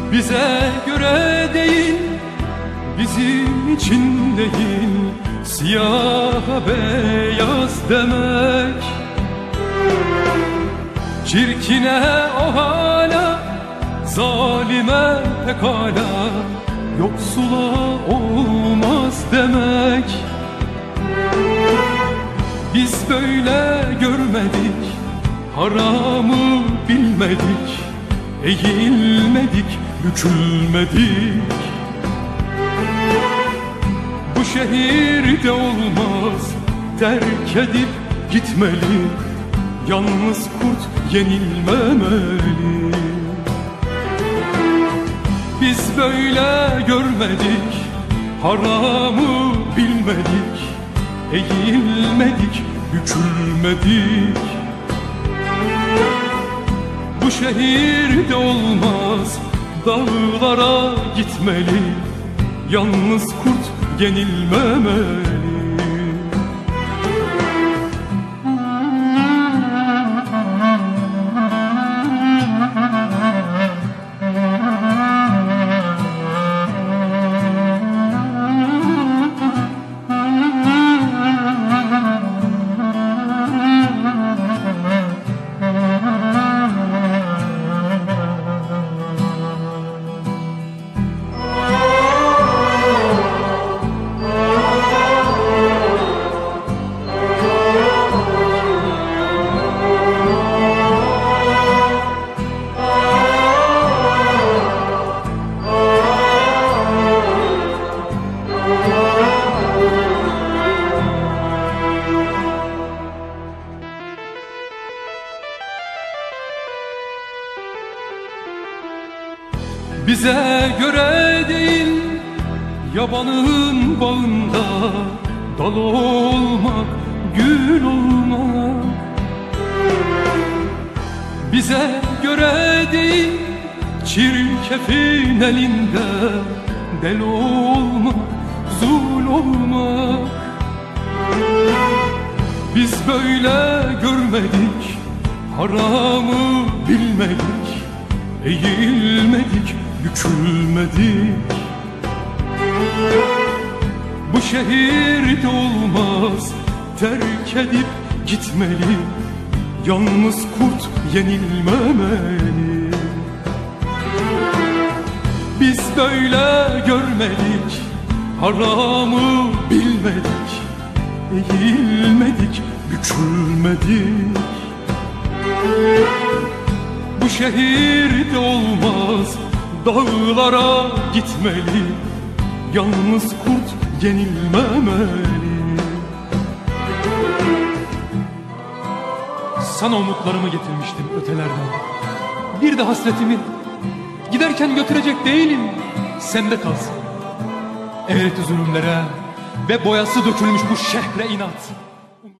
Bize göre değil, bizim için değil, siyaha beyaz demek. Çirkine o hala, zalime pekala, yoksula olmaz demek. Biz böyle görmedik, haramı bilmedik, eğilmedik, bükülmedik. Bu şehirde olmaz, terk edip gitmeli, yalnız kurt yenilmemeli. Biz böyle görmedik, haramı bilmedik, eğilmedik, bükülmedik. Bu şehirde olmaz, dağlara gitmeli, yalnız kurt yenilmemeli. Bize göre değil, yabanın bağında dal olmak, gül olmak. Bize göre değil, çirkefin elinde del olmak, zul olmak. Biz böyle görmedik, haramı bilmedik, eğilmedik, bükülmedik. Bu şehirde olmaz, terk edip gitmeli, yalnız kurt yenilmemeli. Biz böyle görmedik, haramı bilmedik, eğilmedik, bükülmedik. Bu şehirde olmaz, dağlara gitmeli, yalnız kurt yenilmemeli. Sana umutlarımı getirmiştim ötelerden, bir de hasretimi. Giderken götürecek değilim, sende kalsın. Eğreti zulümlere ve boyası dökülmüş bu şehre inat.